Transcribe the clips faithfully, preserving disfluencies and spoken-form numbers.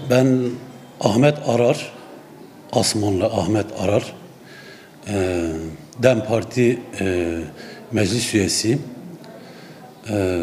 Ben Ahmet Arar, Asmanlı Ahmet Arar, e, DEM Parti e, meclis üyesiyim. E,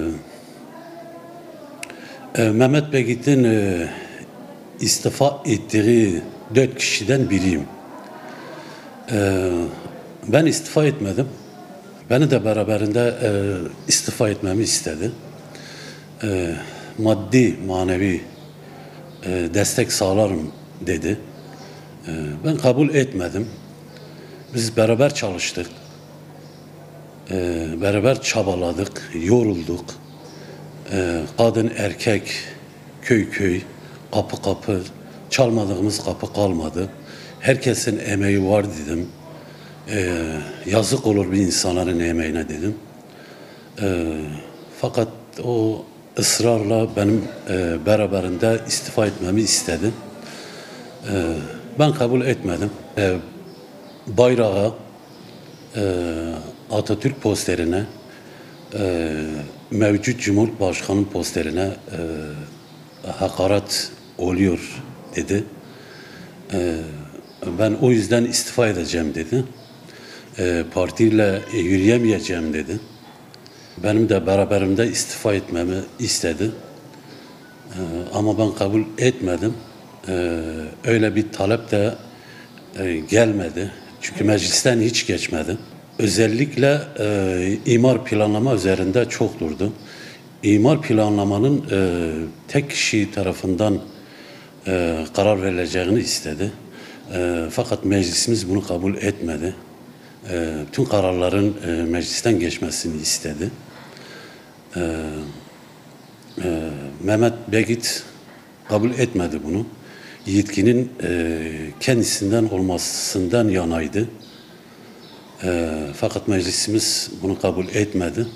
e, Mehmet Begit'in e, istifa ettiği dört kişiden biriyim. E, ben istifa etmedim. Beni de beraberinde e, istifa etmemi istedi. E, maddi, manevi e, destek sağlarım dedi. E, ben kabul etmedim. Biz beraber çalıştık. E, beraber çabaladık, yorulduk. E, kadın, erkek, köy köy, kapı kapı, çalmadığımız kapı kalmadı. Herkesin emeği var dedim. E, yazık olur bir insanların emeğine dedim. E, fakat o ısrarla benim e, beraberinde istifa etmemi istedi. E, ben kabul etmedim. E, bayrağa, e, Atatürk posterine, e, mevcut Cumhurbaşkanı posterine e, hakaret oluyor dedi. E, ben o yüzden istifa edeceğim dedi. E, partiyle yürüyemeyeceğim dedi. Benim de beraberimde istifa etmemi istedi. E, ama ben kabul etmedim. E, öyle bir talep de e, gelmedi. Çünkü meclisten hiç geçmedi. Özellikle e, imar planlama üzerinde çok durdu. İmar planlamanın e, tek kişi tarafından e, karar verileceğini istedi. E, fakat meclisimiz bunu kabul etmedi. E, tüm kararların e, meclisten geçmesini istedi. E, e, Mehmet Begit kabul etmedi bunu. Yetkinin e, kendisinden olmasından yanaydı. E, fakat meclisimiz bunu kabul etmedi.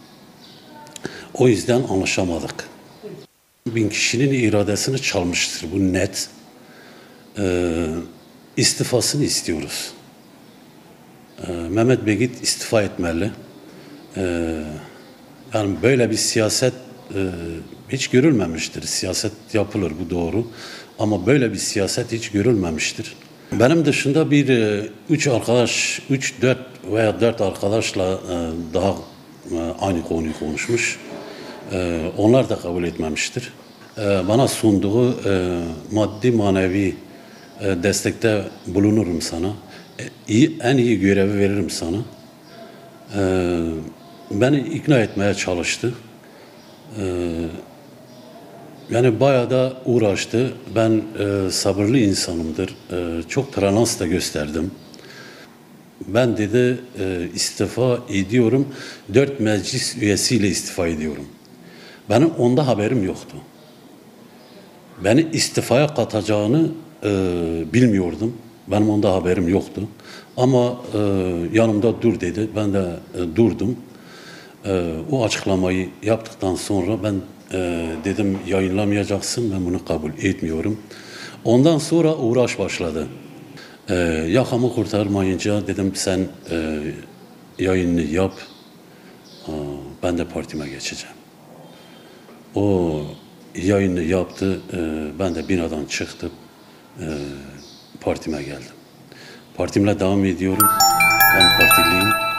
O yüzden anlaşamadık. Bin kişinin iradesini çalmıştır, bu net. E, istifasını istiyoruz. E, Mehmet Begit istifa etmeli. E, yani böyle bir siyaset e, hiç görülmemiştir. Siyaset yapılır, bu doğru. Ama böyle bir siyaset hiç görülmemiştir. Benim dışında bir e, üç arkadaş, üç, dört veya dört arkadaşla e, daha e, aynı konuyu konuşmuş. E, onlar da kabul etmemiştir. E, bana sunduğu e, maddi manevi e, destekte bulunurum sana. E, iyi, en iyi görevi veririm sana. E, beni ikna etmeye çalıştı. E, Yani bayağı da uğraştı. Ben e, sabırlı insanımdır. E, çok tolerans da gösterdim. Ben dedi e, istifa ediyorum. Dört meclis üyesiyle istifa ediyorum. Benim onda haberim yoktu. Beni istifaya katacağını e, bilmiyordum. Benim onda haberim yoktu. Ama e, yanımda dur dedi. Ben de e, durdum. E, o açıklamayı yaptıktan sonra ben e, dedim yayınlamayacaksın, ben bunu kabul etmiyorum. Ondan sonra uğraş başladı. E, yakamı kurtarmayınca dedim sen e, yayını yap, e, ben de partime geçeceğim. O yayını yaptı, e, ben de binadan çıktım, e, partime geldim. Partimle devam ediyorum, ben partiliyim.